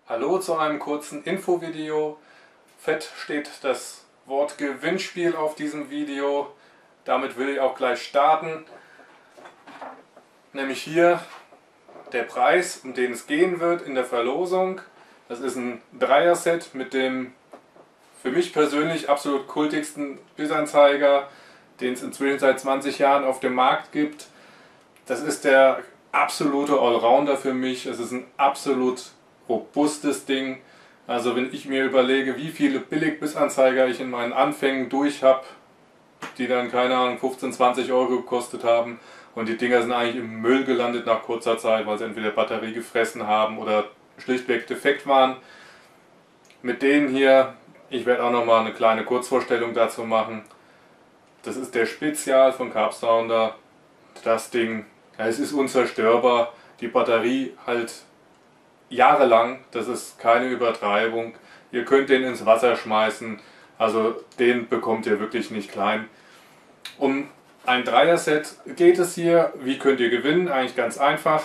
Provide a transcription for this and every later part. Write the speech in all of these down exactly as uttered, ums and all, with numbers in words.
Hallo zu einem kurzen Infovideo. Fett steht das Wort Gewinnspiel auf diesem Video. Damit will ich auch gleich starten. Nämlich hier der Preis, um den es gehen wird in der Verlosung. Das ist ein Dreier-Set mit dem für mich persönlich absolut kultigsten Bissanzeiger, den es inzwischen seit zwanzig Jahren auf dem Markt gibt. Das ist der absolute Allrounder für mich. Es ist ein absolut robustes Ding. Also wenn ich mir überlege, wie viele Billig-Bissanzeiger ich in meinen Anfängen durch habe, die dann, keine Ahnung, fünfzehn, zwanzig Euro gekostet haben, und die Dinger sind eigentlich im Müll gelandet nach kurzer Zeit, weil sie entweder Batterie gefressen haben oder schlichtweg defekt waren. Mit denen hier, ich werde auch nochmal eine kleine Kurzvorstellung dazu machen. Das ist der Spezial von Carb Sounder. Das Ding, ja, es ist unzerstörbar. Die Batterie halt jahrelang, das ist keine Übertreibung. Ihr könnt den ins Wasser schmeißen, also den bekommt ihr wirklich nicht klein. Um ein Dreier-Set geht es hier. Wie könnt ihr gewinnen? Eigentlich ganz einfach.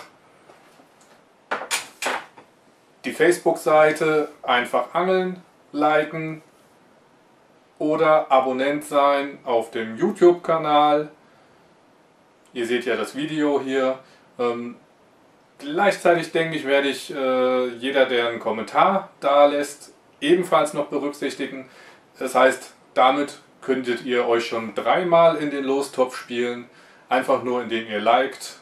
Die Facebook-Seite einfach angeln, liken oder Abonnent sein auf dem YouTube-Kanal. Ihr seht ja das Video hier. Ähm, Gleichzeitig denke ich, werde ich äh, jeder, der einen Kommentar da lässt, ebenfalls noch berücksichtigen. Das heißt, damit könntet ihr euch schon dreimal in den Lostopf spielen, einfach nur indem ihr liked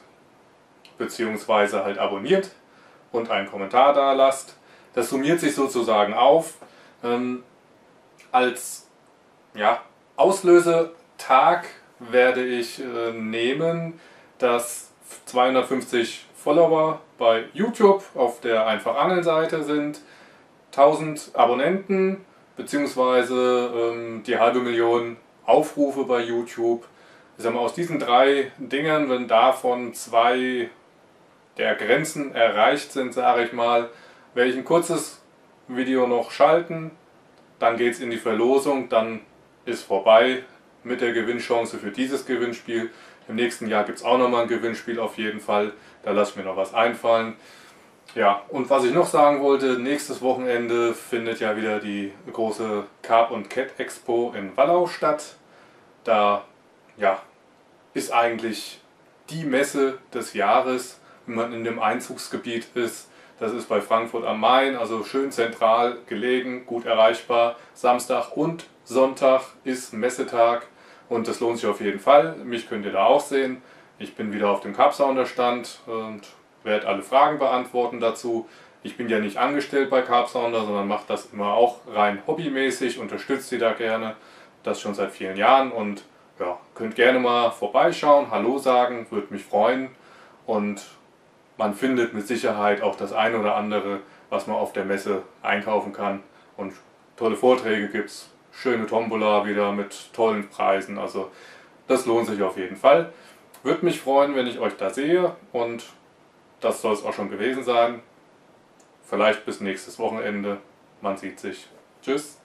bzw. halt abonniert und einen Kommentar da lasst. Das summiert sich sozusagen auf. Ähm, als ja, Auslösetag werde ich äh, nehmen, dass zweihundertfünfzig Follower bei YouTube auf der Einfach Angeln Seite sind, tausend Abonnenten bzw. ähm, die halbe Million Aufrufe bei YouTube. Ich sag mal, aus diesen drei Dingern, wenn davon zwei der Grenzen erreicht sind, sage ich mal, werde ich ein kurzes Video noch schalten, dann geht es in die Verlosung, dann ist vorbei mit der Gewinnchance für dieses Gewinnspiel. Im nächsten Jahr gibt es auch nochmal ein Gewinnspiel auf jeden Fall. Da lasse ich mir noch was einfallen. Ja, und was ich noch sagen wollte, nächstes Wochenende findet ja wieder die große Carp und Cat Expo in Wallau statt. Da ja, ist eigentlich die Messe des Jahres, wenn man in dem Einzugsgebiet ist. Das ist bei Frankfurt am Main, also schön zentral gelegen, gut erreichbar. Samstag und Sonntag ist Messetag. Und das lohnt sich auf jeden Fall. Mich könnt ihr da auch sehen. Ich bin wieder auf dem Carb Sounder Stand und werde alle Fragen beantworten dazu. Ich bin ja nicht angestellt bei Carb Sounder, sondern mache das immer auch rein hobbymäßig, unterstütze sie da gerne. Das schon seit vielen Jahren und ja, könnt gerne mal vorbeischauen, Hallo sagen, würde mich freuen. Und man findet mit Sicherheit auch das eine oder andere, was man auf der Messe einkaufen kann. Und tolle Vorträge gibt es. Schöne Tombola wieder mit tollen Preisen, also das lohnt sich auf jeden Fall. Würde mich freuen, wenn ich euch da sehe, und das soll es auch schon gewesen sein. Vielleicht bis nächstes Wochenende. Man sieht sich. Tschüss.